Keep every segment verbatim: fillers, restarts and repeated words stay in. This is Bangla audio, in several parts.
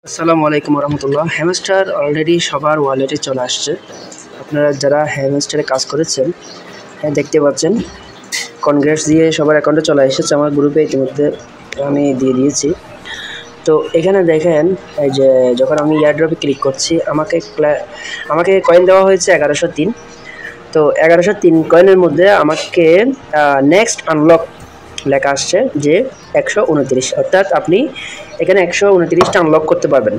আসসালামু আলাইকুম রহমতুল্লাহ। হ্যামস্টার অলরেডি সবার ওয়ালেটে চলে আসছে। আপনারা যারা হ্যামস্টারে কাজ করেছেন, হ্যাঁ দেখতে পাচ্ছেন কনগ্রেস দিয়ে সবার অ্যাকাউন্টে চলে এসেছে। আমার গ্রুপে ইতিমধ্যে আমি দিয়ে দিয়েছি। তো এখানে দেখেন, এই যে যখন আমি এয়ারড্রপে ক্লিক করছি, আমাকে আমাকে কয়েন দেওয়া হয়েছে এগারোশো তিন। তো এগারোশো তিন কয়েনের মধ্যে আমাকে নেক্সট আনলক লেখা আসছে যে একশো উনত্রিশ, অর্থাৎ আপনি এখানে একশো উনত্রিশটা আনলক করতে পারবেন।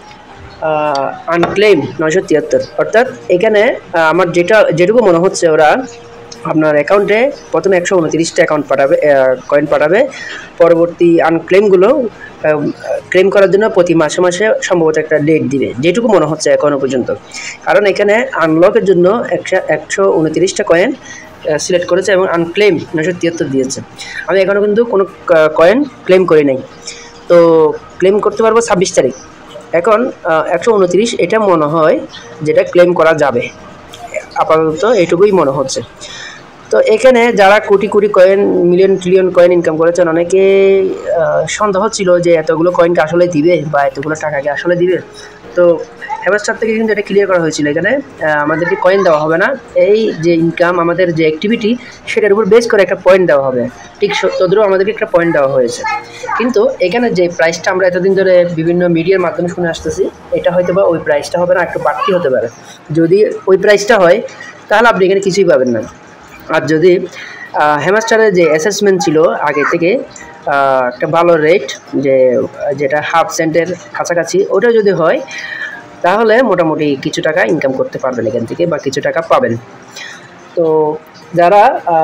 আনক্লেম নয়শো তিয়াত্তর, অর্থাৎ এখানে আমার যেটা যেটুকু মনে হচ্ছে, ওরা আপনার অ্যাকাউন্টে প্রথমে একশো উনত্রিশটা অ্যাকাউন্ট পাঠাবে, কয়েন পাঠাবে। পরবর্তী আনক্লেমগুলো ক্লেম করার জন্য প্রতি মাসে মাসে সম্ভবত একটা ডেট দিবে, যেটুকু মনে হচ্ছে এখনও পর্যন্ত। কারণ এখানে আনলকের জন্য একশো একশো উনত্রিশটা কয়েন সিলেক্ট করেছে এবং আনক্লেম নয়শো তিয়াত্তর দিয়েছে। আমি এখনও কিন্তু কোনো কয়েন ক্লেম করি নাই, তো ক্লেম করতে পারবো ছাব্বিশ তারিখ। এখন একশো উনত্রিশ এটা মনে হয় যেটা ক্লেম করা যাবে, আপাতত এটুকুই মনে হচ্ছে। তো এখানে যারা crore crore coin, million trillion coin income করেছেন, অনেকে সন্দেহ ছিল যে এতগুলো কয়েনকে আসলে দিবে বা এতগুলো টাকাকে আসলে দিবে। তো হ্যামস্টার থেকে কিন্তু এটা ক্লিয়ার করা হয়েছিল, এখানে আমাদেরকে কয়েন দেওয়া হবে না। এই যে ইনকাম, আমাদের যে অ্যাক্টিভিটি, সেটার উপর বেস করে একটা পয়েন্ট দেওয়া হবে। ঠিক তদ্রুপ আমাদেরকে একটা পয়েন্ট দেওয়া হয়েছে। কিন্তু এখানে যে প্রাইসটা আমরা এতদিন ধরে বিভিন্ন মিডিয়ার মাধ্যমে শুনে আসতেছি, এটা হয়তো বা ওই প্রাইসটা হবে না, একটু বাড়তি হতে পারে। যদি ওই প্রাইসটা হয় তাহলে আপনি এখানে কিছুই পাবেন না। আর যদি হ্যামস্টারের যে অ্যাসেসমেন্ট ছিল আগে থেকে একটা ভালো রেট, যে যেটা হাফ সেন্টের কাছাকাছি, ওটা যদি হয় তাহলে মোটামুটি কিছু টাকা ইনকাম করতে পারবেন এখান থেকে, বা কিছু টাকা পাবেন। তো যারা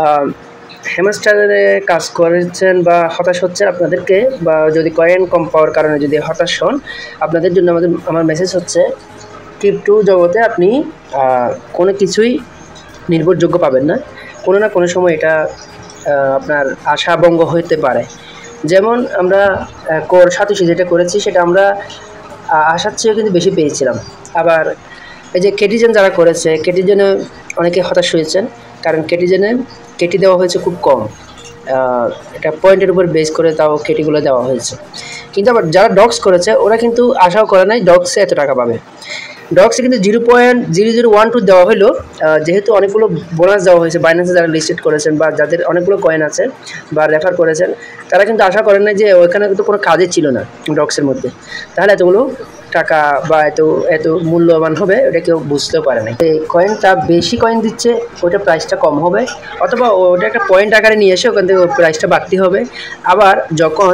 হ্যামস্টারে কাজ করেছেন বা হতাশ হচ্ছেন, আপনাদেরকে, বা যদি কয়েন কম পাওয়ার কারণে যদি হতাশ হন, আপনাদের জন্য আমাদের আমার মেসেজ হচ্ছে, ক্রিপ্টো জগতে আপনি কোনো কিছুই নির্ভরযোগ্য পাবেন না। কোনো না কোনো সময় এটা আপনার আশাভঙ্গ হতে পারে। যেমন আমরা কোর সাতোশি যেটা করেছি, সেটা আমরা আশার চেয়েও কিন্তু বেশি পেয়েছিলাম। আবার এই যে কেটিজেন যারা করেছে, কেটিজেনে অনেকে হতাশ হয়েছেন, কারণ কেটিজেনে কেটি দেওয়া হয়েছে খুব কম, এটা পয়েন্টের উপর বেস করে তাও কেটিগুলো দেওয়া হয়েছে। কিন্তু আবার যারা ডক্স করেছে, ওরা কিন্তু আশাও করে নাই ডক্সে এত টাকা পাবে। ডক্সে কিন্তু zero point zero zero one two দেওয়া হলো, যেহেতু অনেকগুলো বোনাস দেওয়া হয়েছে। বাইন্যান্সে যারা লিস্টেড করেছেন বা যাদের অনেকগুলো কয়েন আছে বা রেফার করেছেন, তারা কিন্তু আশা করেন না যে ওইখানে কিন্তু কোনো কাজে ছিল না ডক্সের মধ্যে, তাহলে এতগুলো টাকা বা এত এত মূল্যবান হবে, ওটা কেউ বুঝতেও পারে না। এই কয়েনটা বেশি কয়েন দিচ্ছে, ওইটা প্রাইসটা কম হবে, অথবা ওটা একটা পয়েন্ট আকারে নিয়ে এসে ওখান থেকে প্রাইসটা বাড়তি হবে। আবার যখন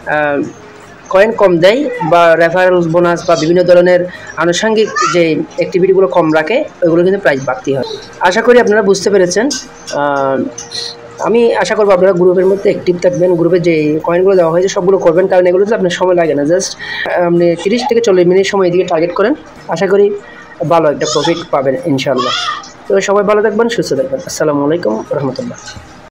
কয়েন কম দেয় বা রেফারেল বোনাস বা বিভিন্ন ধরনের আনুষঙ্গিক যে অ্যাক্টিভিটিগুলো কম রাখে, ওইগুলো কিন্তু প্রাইস বাড়তি হয়। আশা করি আপনারা বুঝতে পেরেছেন। আমি আশা করবো আপনারা গ্রুপের মধ্যে অ্যাক্টিভ থাকবেন, গ্রুপে যে কয়েনগুলো দেওয়া হয়েছে সবগুলো করবেন, কারণ এগুলোতে আপনার সময় লাগে না। জাস্ট আপনি তিরিশ থেকে চল্লিশ মিনিট সময় এদিকে টার্গেট করেন, আশা করি ভালো একটা প্রফিট পাবেন ইনশাআল্লাহ। তো সবাই ভালো থাকবেন, সুস্থ থাকবেন। আসসালামু আলাইকুম রহমতুল্লাহ।